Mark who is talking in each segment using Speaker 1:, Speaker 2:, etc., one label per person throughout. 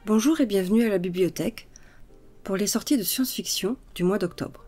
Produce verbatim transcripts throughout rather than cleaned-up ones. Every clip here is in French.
Speaker 1: Bonjour et bienvenue à la bibliothèque pour les sorties de science-fiction du mois d'octobre.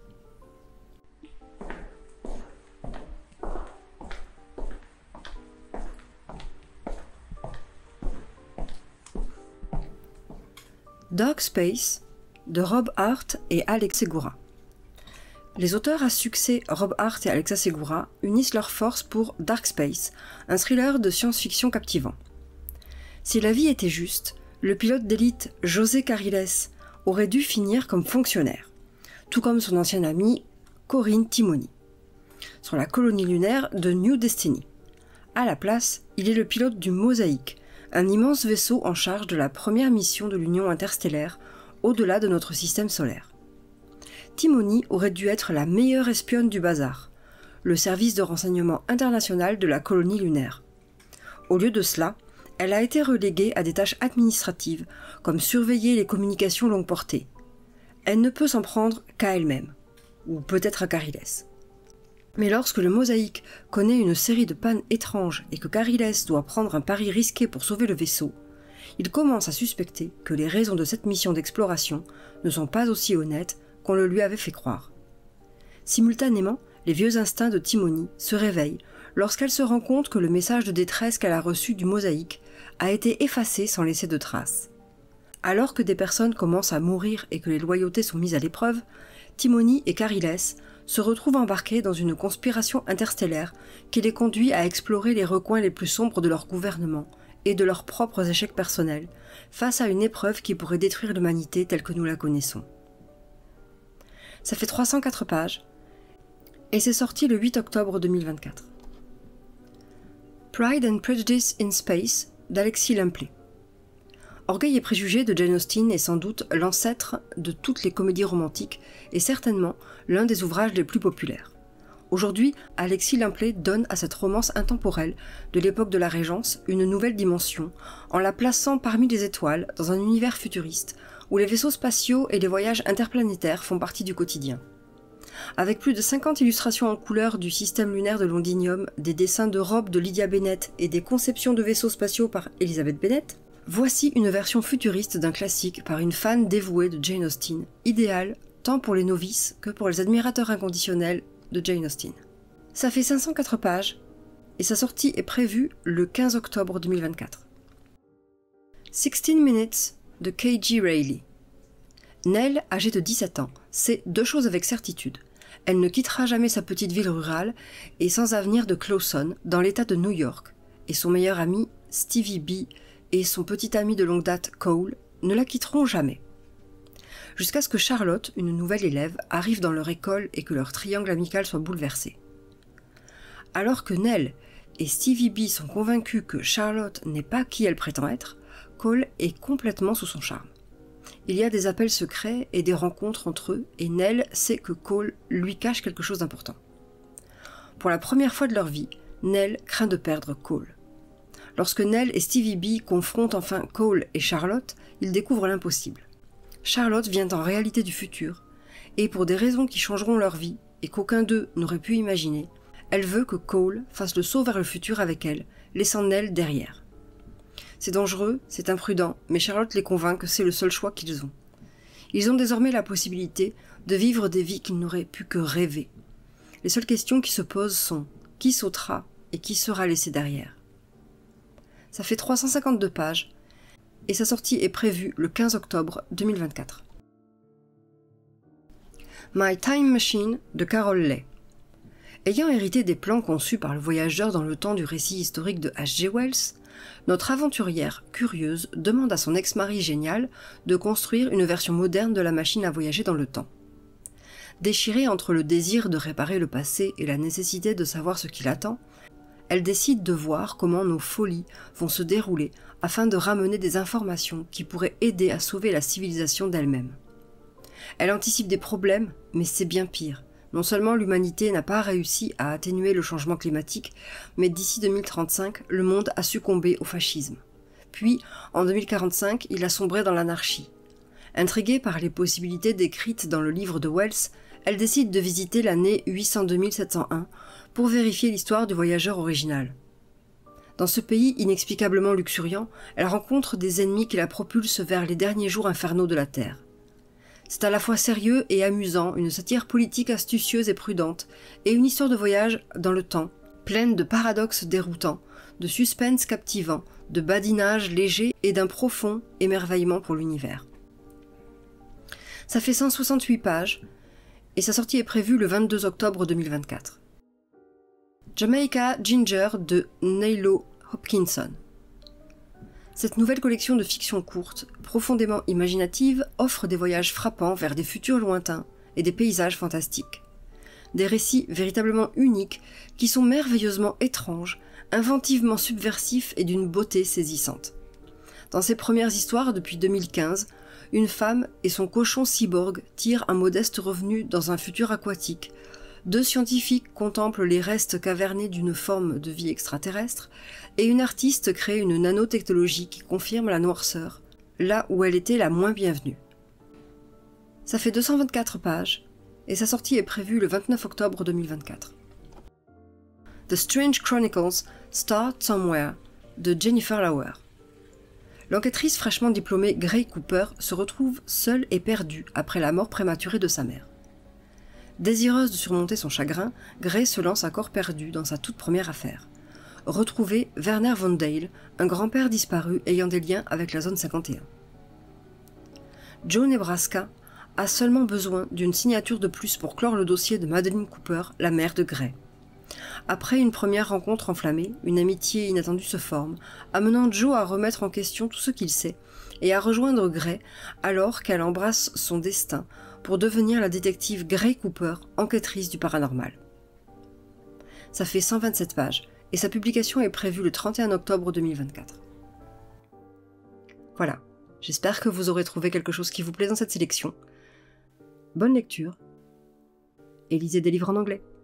Speaker 1: Dark Space de Rob Hart et Alex Segura. Les auteurs à succès Rob Hart et Alexa Segura unissent leurs forces pour Dark Space, un thriller de science-fiction captivant. Si la vie était juste, le pilote d'élite José Carriles aurait dû finir comme fonctionnaire, tout comme son ancienne amie Corinne Timoni, sur la colonie lunaire de New Destiny. À la place, il est le pilote du Mosaïque, un immense vaisseau en charge de la première mission de l'Union interstellaire au-delà de notre système solaire. Timoni aurait dû être la meilleure espionne du bazar, le service de renseignement international de la colonie lunaire. Au lieu de cela, elle a été reléguée à des tâches administratives, comme surveiller les communications longue portée. Elle ne peut s'en prendre qu'à elle-même, ou peut-être à Carriles. Mais lorsque le Mosaïque connaît une série de pannes étranges et que Carriles doit prendre un pari risqué pour sauver le vaisseau, il commence à suspecter que les raisons de cette mission d'exploration ne sont pas aussi honnêtes qu'on le lui avait fait croire. Simultanément, les vieux instincts de Timoni se réveillent lorsqu'elle se rend compte que le message de détresse qu'elle a reçu du Mosaïque a été effacé sans laisser de traces. Alors que des personnes commencent à mourir et que les loyautés sont mises à l'épreuve, Timoni et Carriles se retrouvent embarqués dans une conspiration interstellaire qui les conduit à explorer les recoins les plus sombres de leur gouvernement et de leurs propres échecs personnels face à une épreuve qui pourrait détruire l'humanité telle que nous la connaissons. Ça fait trois cent quatre pages et c'est sorti le huit octobre deux mille vingt-quatre. Pride and Prejudice in Space d'Alexis Limplé. Orgueil et préjugés de Jane Austen est sans doute l'ancêtre de toutes les comédies romantiques et certainement l'un des ouvrages les plus populaires. Aujourd'hui, Alexis Limplé donne à cette romance intemporelle de l'époque de la Régence une nouvelle dimension en la plaçant parmi les étoiles dans un univers futuriste où les vaisseaux spatiaux et les voyages interplanétaires font partie du quotidien. Avec plus de cinquante illustrations en couleur du système lunaire de Londinium, des dessins de robes de Lydia Bennett et des conceptions de vaisseaux spatiaux par Elizabeth Bennett, voici une version futuriste d'un classique par une fan dévouée de Jane Austen, idéale tant pour les novices que pour les admirateurs inconditionnels de Jane Austen. Ça fait cinq cent quatre pages et sa sortie est prévue le quinze octobre deux mille vingt-quatre. sixteen minutes de K G Reilly. Nell, âgée de dix-sept ans, sait deux choses avec certitude. Elle ne quittera jamais sa petite ville rurale et sans avenir de Clawson, dans l'état de New York, et son meilleur ami, Stevie B, et son petit ami de longue date, Cole, ne la quitteront jamais. Jusqu'à ce que Charlotte, une nouvelle élève, arrive dans leur école et que leur triangle amical soit bouleversé. Alors que Nell et Stevie B sont convaincus que Charlotte n'est pas qui elle prétend être, Cole est complètement sous son charme. Il y a des appels secrets et des rencontres entre eux, et Nell sait que Cole lui cache quelque chose d'important. Pour la première fois de leur vie, Nell craint de perdre Cole. Lorsque Nell et Stevie B confrontent enfin Cole et Charlotte, ils découvrent l'impossible. Charlotte vient en réalité du futur, et pour des raisons qui changeront leur vie, et qu'aucun d'eux n'aurait pu imaginer, elle veut que Cole fasse le saut vers le futur avec elle, laissant Nell derrière. C'est dangereux, c'est imprudent, mais Charlotte les convainc que c'est le seul choix qu'ils ont. Ils ont désormais la possibilité de vivre des vies qu'ils n'auraient pu que rêver. Les seules questions qui se posent sont « qui sautera et qui sera laissé derrière ?» Ça fait trois cent cinquante-deux pages et sa sortie est prévue le quinze octobre deux mille vingt-quatre. My Time Machine de Carol Leigh. Ayant hérité des plans conçus par le voyageur dans le temps du récit historique de H G Wells, notre aventurière curieuse demande à son ex-mari génial de construire une version moderne de la machine à voyager dans le temps. Déchirée entre le désir de réparer le passé et la nécessité de savoir ce qui l'attend, elle décide de voir comment nos folies vont se dérouler afin de ramener des informations qui pourraient aider à sauver la civilisation d'elle-même. Elle anticipe des problèmes, mais c'est bien pire. Non seulement l'humanité n'a pas réussi à atténuer le changement climatique, mais d'ici deux mille trente-cinq, le monde a succombé au fascisme. Puis, en deux mille quarante-cinq, il a sombré dans l'anarchie. Intriguée par les possibilités décrites dans le livre de Wells, elle décide de visiter l'année huit cent deux mille sept cent un pour vérifier l'histoire du voyageur original. Dans ce pays inexplicablement luxuriant, elle rencontre des ennemis qui la propulsent vers les derniers jours infernaux de la Terre. C'est à la fois sérieux et amusant, une satire politique astucieuse et prudente, et une histoire de voyage dans le temps, pleine de paradoxes déroutants, de suspense captivant, de badinage léger et d'un profond émerveillement pour l'univers. Ça fait cent soixante-huit pages, et sa sortie est prévue le vingt-deux octobre deux mille vingt-quatre. Jamaica Ginger de Nailo Hopkinson. Cette nouvelle collection de fiction courte, profondément imaginative, offre des voyages frappants vers des futurs lointains et des paysages fantastiques. Des récits véritablement uniques qui sont merveilleusement étranges, inventivement subversifs et d'une beauté saisissante. Dans ses premières histoires depuis deux mille quinze, une femme et son cochon cyborg tirent un modeste revenu dans un futur aquatique. Deux scientifiques contemplent les restes cavernés d'une forme de vie extraterrestre, et une artiste crée une nanotechnologie qui confirme la noirceur, là où elle était la moins bienvenue. Ça fait deux cent vingt-quatre pages, et sa sortie est prévue le vingt-neuf octobre deux mille vingt-quatre. The Strange Chronicles Start Somewhere de Jennifer Lauer. L'enquêtrice fraîchement diplômée Gray Cooper se retrouve seule et perdue après la mort prématurée de sa mère. Désireuse de surmonter son chagrin, Gray se lance à corps perdu dans sa toute première affaire. Retrouver Werner Von Dale, un grand-père disparu ayant des liens avec la zone cinquante et un. Joe Nebraska a seulement besoin d'une signature de plus pour clore le dossier de Madeleine Cooper, la mère de Gray. Après une première rencontre enflammée, une amitié inattendue se forme, amenant Joe à remettre en question tout ce qu'il sait et à rejoindre Gray alors qu'elle embrasse son destin pour devenir la détective Gray Cooper, enquêtrice du paranormal. Ça fait cent vingt-sept pages et sa publication est prévue le trente et un octobre deux mille vingt-quatre. Voilà, j'espère que vous aurez trouvé quelque chose qui vous plaît dans cette sélection. Bonne lecture et lisez des livres en anglais.